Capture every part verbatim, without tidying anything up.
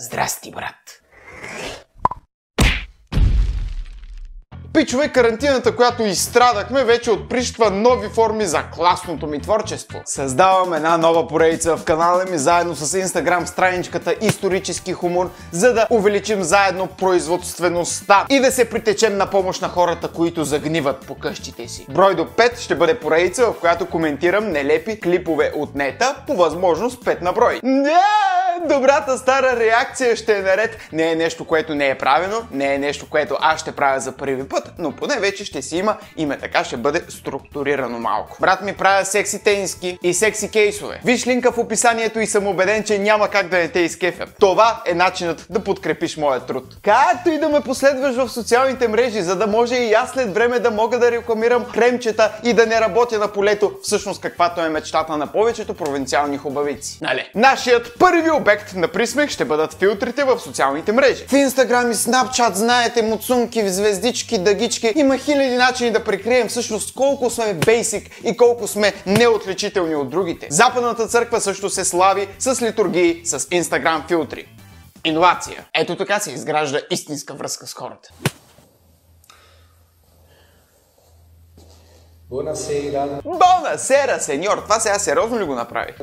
Здрасти, брат! Пичове, карантината, която изстрадахме, вече отприщва нови форми за класното ми творчество. Създавам една нова поредица в канала ми, заедно с Instagram страничката Исторически хумор, за да увеличим заедно производствеността и да се притечем на помощ на хората, които загниват по къщите си. Брой до пет ще бъде поредица, в която коментирам нелепи клипове от нета, по възможност пет на брой. Не! Добрата стара реакция ще е наред. Не е нещо, което не е правено, не е нещо, което аз ще правя за първи път, но поне вече ще си има име, така ще бъде структурирано малко. Брат ми правя секси тениски и секси кейсове. Виж линка в описанието и съм убеден, че няма как да не те изкефят. Това е начинът да подкрепиш моя труд. Както и да ме последваш в социалните мрежи, за да може и аз след време да мога да рекламирам кремчета и да не работя на полето, всъщност каквато е мечтата на повечето провинциални хубавици. Нали? Нашият първи обект на присмех ще бъдат филтрите в социалните мрежи. В Instagram и Snapchat знаете муцунки, звездички, дъгички. Има хиляди начини да прикрием всъщност колко сме бейсик и колко сме неотличителни от другите. Западната църква също се слави с литургии с Instagram филтри. Иновация. Ето така се изгражда истинска връзка с хората. Buonasera. Buonasera, сеньор. Това сега сериозно ли го направих?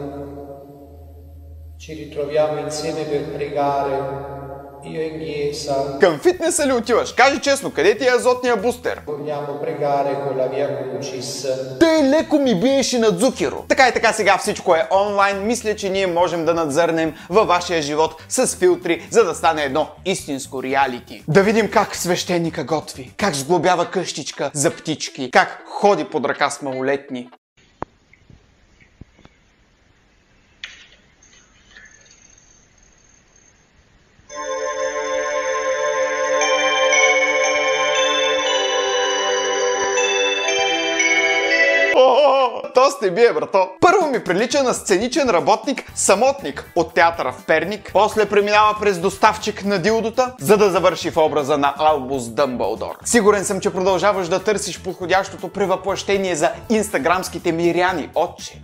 Ci ritroviamo insieme per pregare. Io in chiesa. Към фитнеса ли отиваш? Кажи честно, къде ти е азотния бустер? Vogliamo pregare con la via Crucis. Тъй леко ми биеше на Дзукиро. Така и така сега всичко е онлайн. Мисля, че ние можем да надзърнем във вашия живот с филтри, за да стане едно истинско реалити. Да видим как свещеника готви, как сглобява къщичка за птички, как ходи под ръка с малолетни. О, то сте бие, брато. Първо ми прилича на сценичен работник самотник от театъра в Перник, после преминава през доставчик на дилдота, за да завърши в образа на Албус Дъмбълдор. Сигурен съм, че продължаваш да търсиш подходящото превъплъщение за инстаграмските миряни, отче.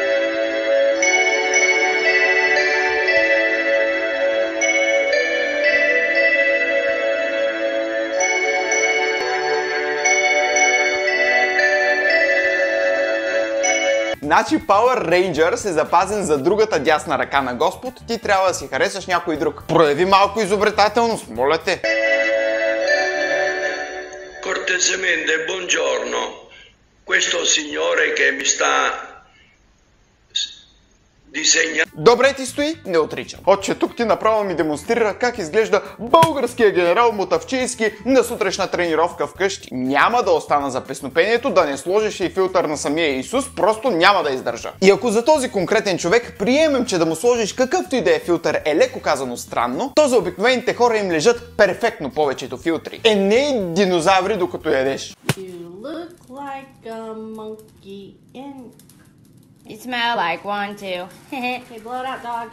Значи Power Rangers е запазен за другата дясна ръка на Господ, ти трябва да си харесаш някой друг. Прояви малко изобретателност, моля те. Cortesemente, buongiorno. Questo signore che mi sta disegnando. Добре ти стои? Не отричам. Отче, тук ти направо ми демонстрира как изглежда българския генерал Мутавчийски на сутрешна тренировка вкъщи. Няма да остана за песнопението, да не сложиш и филтър на самия Исус, просто няма да издържа. И ако за този конкретен човек приемем, че да му сложиш какъвто и да е филтър е леко казано странно, то за обикновените хора им лежат перфектно повечето филтри. Е, не динозаври докато ядеш. You look like a monkey in... You smell like one too. Hey, blow it out, dog.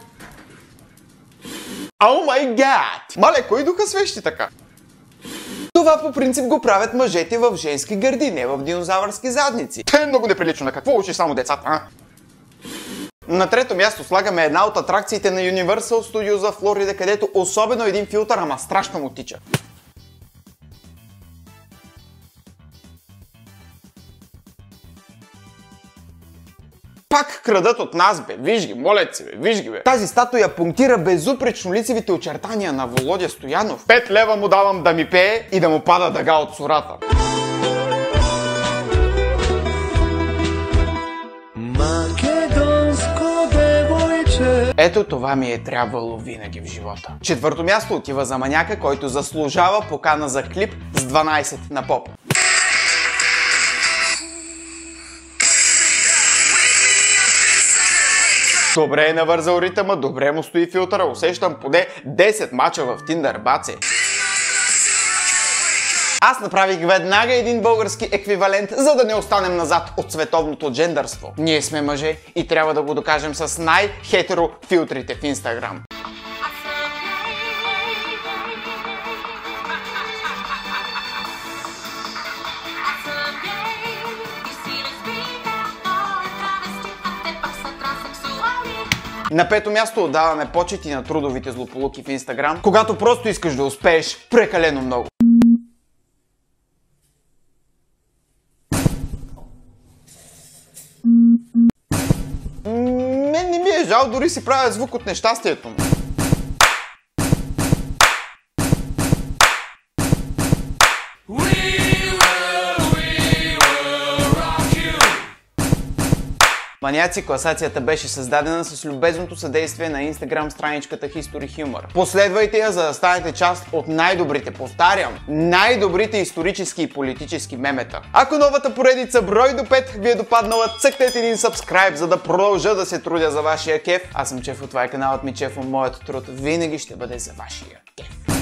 О май гад! Мале, кой духа свещи така? Това по принцип го правят мъжете в женски гърди, не в динозавърски задници. Те е много неприлично, на какво учиш само децата, а? На трето място слагаме една от атракциите на Universal Studios за Флорида, където особено един филтър, ама страшно му тича. Пак крадат от нас, бе. Виж ги, моля се, бе. Виж ги, бе. Тази статуя пунктира безупречно лицевите очертания на Володя Стоянов. Пет лева му давам да ми пее и да му пада дъга от сурата. Ето това ми е трябвало винаги в живота. Четвърто място отива за маняка, който заслужава покана за клип с дванайсет на поп. Добре е навързал ритъма, добре му стои филтъра, усещам поне десет мача в Tinder, баце. Аз направих веднага един български еквивалент, за да не останем назад от световното джендърство. Ние сме мъже и трябва да го докажем с най-хетеро филтрите в Instagram. На пето място отдаваме почети на трудовите злополуки в Инстаграм, когато просто искаш да успееш прекалено много. Мен не ми е жал, дори си правя звук от нещастието му. Маняци, класацията беше създадена с любезното съдействие на Instagram страничката History Humor. Последвайте я, за да станете част от най-добрите, повтарям, най-добрите исторически и политически мемета. Ако новата поредица брой до пет ви е допаднала, цъкнете един subscribe, за да продължа да се трудя за вашия кеф. Аз съм Чефо, това е каналът ми Чефо, моят труд винаги ще бъде за вашия кеф.